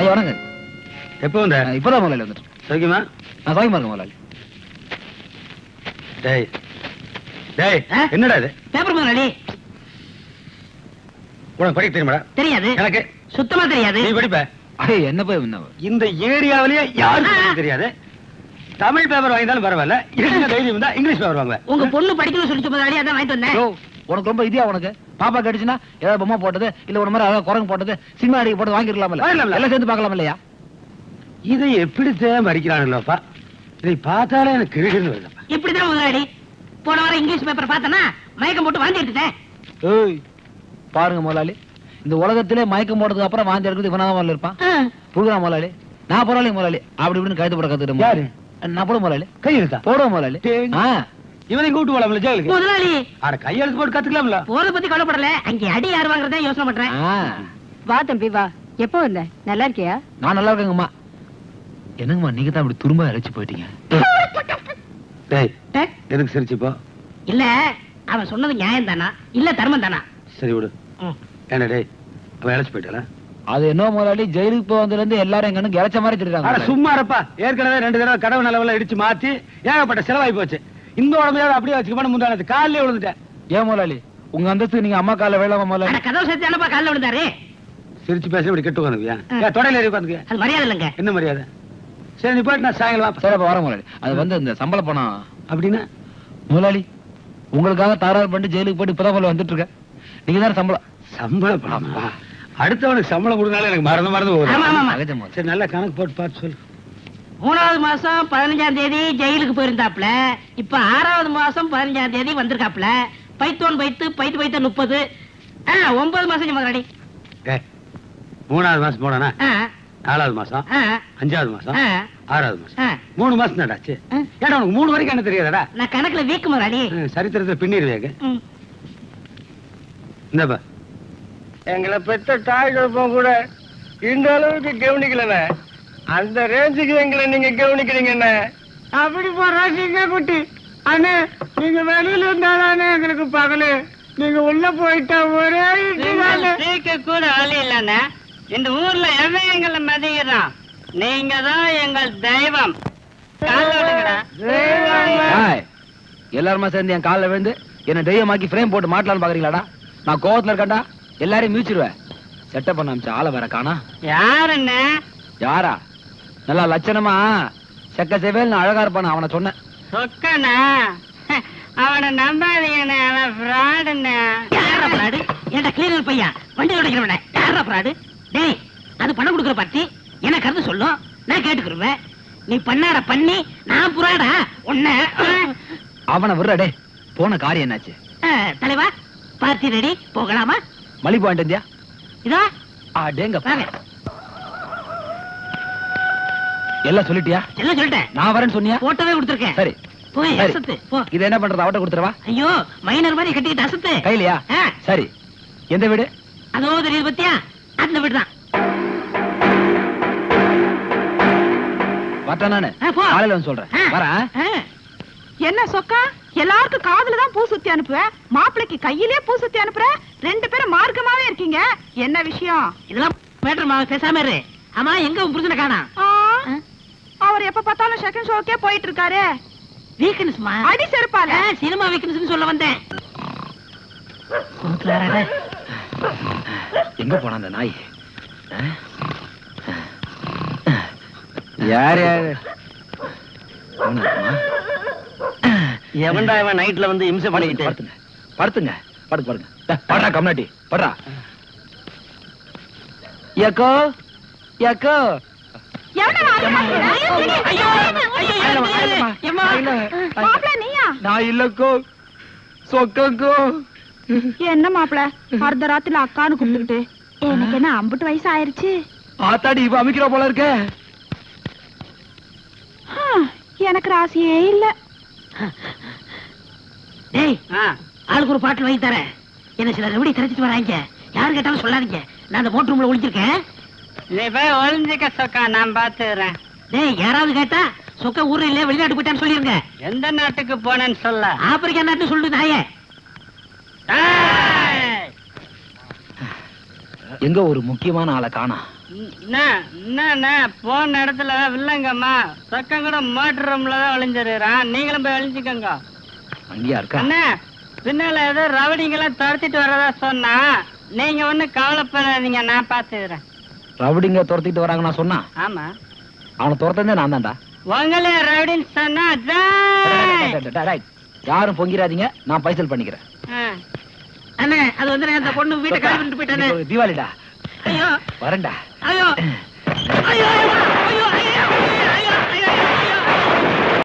வணங்க. எப்போ வந்த? இப்பதான் முதலாளி வந்துட்டு. சௌக்கியமா? நான் சௌக்கியமா இருக்கேன் முதலாளி. டேய் டேய், என்னடா இது? பேப்பர் முதலாளி. உனக்கு படிக்க தெரியுமாடா? தெரியாது. எனக்கு சுத்தமா தெரியாது. நீ படிப்ப? என்ன போய் இந்த ஏரியாவிலேயே யாருக்கும் தெரியாது. தமிழ் பேப்பர் வாங்கினாலும் பரவாயில்ல, என்ன தைரியம் இருந்தா இங்கிலீஷ் பேப்பர் வாங்குவேன். உங்க பொண்ணு படிக்கணும்னு சொல்லிச்சு முதலாளி, அதான் வாங்கிட்டு வந்தேன். உனக்கு ரொம்ப இதியா உனக்கு பாப்பா கிடைச்சுன்னா ஏதாவது பொம்மை போட்டது இல்ல ஒரு மாதிரி அதாவது குரங்கு போட்டது சினிமா அடிக்க போட்டு வாங்கிருக்கலாம்ல, எல்லாம் சேர்ந்து பார்க்கலாம் இல்லையா? இதை எப்படித்தான் படிக்கிறானுல்லப்பா, இதை பார்த்தாலே எனக்கு கிருகிருன்னு வருதுப்பா. இப்படிதான் முதலாளி, போன வாரம் இங்கிலீஷ் பேப்பர் பார்த்தனா மயக்கம் போட்டு வாந்தி எடுத்துட்டேன். ஏய் பாருங்க முதலாளி, இந்த உலகத்திலே மயக்கம் போட்டதுக்கு அப்புறம் வாந்தி எடுக்கிறது இவனாதான் முதல்ல இருப்பான். புரியுதா முதலாளி? நான் பரவாயில்ல முதலாளி, அப்படி இப்படின்னு கழுத்து போட கத்துக்கிட்டேன். யாரு? நான் போட முதலாளி. கையெழுத்தா போடுவோம் முதலாளி. இவனை கூட்டு போலாம்ல ஜெயிலுக்கு. முதலாளி அட கையெழுத்து போட்டு கத்துக்கலாம்ல. போறத பத்தி கவலைப்படல, அங்க அடி யார் வாங்குறதா யோசனை பண்றேன். வா தம்பி வா. எப்போ வந்த? நல்லா இருக்கியா? நான் நல்லா இருக்கேங்கம்மா. என்னங்கம்மா நீங்க தான் அப்படி துரும்ப அழைச்சு போயிட்டீங்க? டேய் எனக்கு சிரிச்சுப்போ. இல்ல அவன் சொன்னது நியாயம் தானா இல்ல தர்மம் தானா? சரி விடு. என்ன டேய் அவன் அழைச்சு போயிட்டாளா? அது என்ன முதலாளி, ஜெயிலுக்கு போய் வந்ததுல இருந்து எல்லாரும் எங்கன்னு இறைச்ச மாதிரி தெரியுறாங்க. சும்மா இருப்பா, ஏற்கனவே 2 தடவை கடவு நிலவெல்லாம் இடிச்சு மாத்தி ஏகப்பட்ட செலவாகி போச்சு. இந்த உடம்பையாவது அப்படியே வச்சுக்கணும். முந்தானது காலிலே விழுந்துட்டேன். ஏன் முதலாளி உங்க அந்தஸ்து நீங்க அம்மா கால வேளாம முதலாளி? கதவு சேர்த்து அனுப்பா காலில் விழுந்தாரு. சிரிச்சு பேசி இப்படி கெட்டு உட்காந்துவியா? தொடையில ஏறி உட்காந்துக்க. அது மரியாதை இல்லைங்க. என்ன மரியாதை? சரி நீ போயிட்டு நான் சாயங்காலம். சரி அப்ப வர முதலாளி. அது வந்து இந்த சம்பள பணம் அப்படின்னா முதலாளி உங்களுக்காக தகராறு பண்ணிட்டு ஜெயிலுக்கு போயிட்டு இப்பதான் வந்துட்டு இருக்க. நீங்க தானே சம்பள பணமா? அடுத்தவனுக்கு சம்பளம் கொடுத்தாலும் எனக்கு மறந்து போகுது. சரி நல்ல கணக்கு போட்டு பார்த்து சொல்லு. 3வது மாசம் 15ஆம் தேதி ஜெயிலுக்கு போயிருந்தாப்ல, இப்ப 6வது மாசம் 15ஆம் தேதி வந்திருக்காப்ல. பைத்தோன் பைத்து 30 9 மாசம் முதலாளி. 3வது மாசம் போனா 4வது மாசம் 5வது மாசம் 6வது மாசம் 3 மாசம் நடாச்சு. ஏடா உனக்கு 3 வரைக்கும் என்ன தெரியாதடா? நான் கணக்குல வீக்கு முதலாளி. சரித்திரத்துல பின்னிருவேங்க. இந்தப்பா எங்களை பெற்ற தாய் குழப்பம் கூட இந்த அளவுக்கு கவனிக்கலண்ணே. அந்த ரேஞ்சுக்கு எங்களை நீங்க கவனிக்கிறீங்க என்ன? அப்படி போறாங்க குட்டி அண்ணே, நீங்க வெளியில இருந்தாதானே எங்களுக்கு பகலு. நீங்க உள்ள போயிட்டா ஒரே கூட வழி இல்லண்ணே. இந்த ஊர்ல எவன் எங்களை மதிக்கிறான்? நீங்க தான் எங்கள் தெய்வம். எல்லாருமா சேர்ந்து என் காலில் விழுந்து என்ன தெய்வமாக்கி ஃப்ரேம் போட்டு மாட்டலான்னு பாக்குறீங்களாடா? நான் கோவத்துல இருக்கேன்டா, எல்லாரையும் மிதிச்சிருவேன். செட்டப் பண்ண அமைச்ச ஆளை வேற காணா. யாருன்னு? யாரா? நல்லா லட்சணமா செக்க செவேல் அழகா இருப்பான அவனை சொன்னேன். சொக்கனா? அவனை நம்பாதீங்கண்ணே, அவன் ஃப்ராடுண்ணே. யாரா ஃப்ராடு? ஏன்டா கிளீனர் பையன் வண்டி ஓடிக்கிறவனே யாரா ஃப்ராடு? டேய் அது பணம் கொடுக்குற பார்ட்டி எனக்கு கருத்து சொல்லும், நான் கேட்டுக்கிருவேன். நீ பண்ணாட பண்ணி நான் புறாடா உன்ன. அவனை விடுறடே. போன காரியம் என்னாச்சு? தலைவா பார்ட்டி ரெடி, போகலாமா? மலிப்பு வாங்கிட்டு வந்தியா? இதோ அடேங்க எல்லாம் சொல்லிட்டியா? எல்லாம் சொல்லிட்டேன். நான் வரேன்னு சொன்னியா? போட்டோவே கொடுத்துருக்கேன். சரி போய் அசத்து போ. இது என்ன பண்றது? அவட்ட கொடுத்துறவா? ஐயோ மைனர் மாதிரி கட்டிக்கிட்டு அசத்து. கையிலையா? சரி எந்த வீடு? அதோ தெரியுது பத்தியா, அந்த வீடு தான். வரட்டா நானு காலையில வந்து சொல்றேன். வரேன். என்ன சொக்கா, எல்லாருக்கும் காதுல தான் பூ சுத்தி அனுப்புவ, மாப்பிளைக்கு கையிலே பூ சுத்தி அனுப்புற. 2 பேரும் மார்க்கமாவே இருக்கீங்க, என்ன விஷயம்? இதெல்லாம் மேட்டர் மாவ பேசாம இரு. ஆமா எங்க உன் புருஷனை காணோம்? அவர் எப்ப பார்த்தாலும் செகண்ட் ஷோக்கே போயிட்டு இருக்காரு. வீக்னஸ்மா? அடி செருப்பால. சினிமா வீக்னஸ் சொல்ல வந்தேன். எங்க போன அந்த நாய்? யார் யாரு? எவன்டா இவன் நைட்ல வந்து இம்சை பண்ணிக்கிட்டு? படுத்துங்க படுங்க படுறா கம்னாட்டி படுறா. யக்கோ யக்கோ நான் இல்லக்கோ சொக்கோ. என்ன மாப்பிள அர்த்தராத்துல அக்கான்னு கூப்பிட்டுக்கிட்டு? எனக்கு என்ன 50 வயசு ஆயிருச்சு. ஆத்தாடி இவ அமைக்கிற போல இருக்க. எனக்கு ராசியே இல்ல. டேய் ஆளுக்கு ஒரு பாட்டில் வாங்கி தரேன். என்ன சில ரெவடி தெரிஞ்சிட்டு வராங்க, யாரு கேட்டாலும் சொல்லாதீங்க. நான் அந்த மோட்டர் ரூம்ல ஒளிஞ்சிருக்கேன். நீ போய் ஒளிஞ்சிக்க சொக்கா, நான் பாத்துறேன். டேய் யாராவது கேட்டா சொக்க ஊர்ல இல்ல வெளிநாட்டு போயிட்டான்னு சொல்லிருங்க. எந்த நாட்டுக்கு போனேன்னு சொல்ல? ஆப்பிரிக்கா நாட்டு சொல்லு நாயே. எங்க ஒரு முக்கியமான ஆளை காணா. என்ன போன இடத்துல வில்லங்கம்மா சொக்கம் கூட மோட்டர் ரூம்ல தான் ஒளிஞ்சிருக்கிறான். நீங்களும் போய் ஒளிஞ்சுக்கோங்க. அங்கேயா இருக்கா? அண்ணா பின்னால ஏதோ ரவுடிங்கெல்லாம் துரத்திட்டு வர்றதா சொன்னா நீங்க ஒண்ணு கவலைப்படாதீங்க, நான் பாத்துக்கிறேன். ரவுடிங்க துரத்திட்டு வராங்க நான் சொன்னா? ஆமா, அவனை துரத்தந்தே நான் தான்டா. உங்களே ரவுடின்னு சொன்னா யாரும் பொங்கிராதீங்க, நான் பைசல் பண்ணிக்கிறேன். அண்ணே அது வந்து அந்த பொண்ணு வீட்டை கிளம்பிட்டு போயிட்டானே. தீபாவளிடா. ஐயோ வரேன்டா. ஐயோ ஐயோ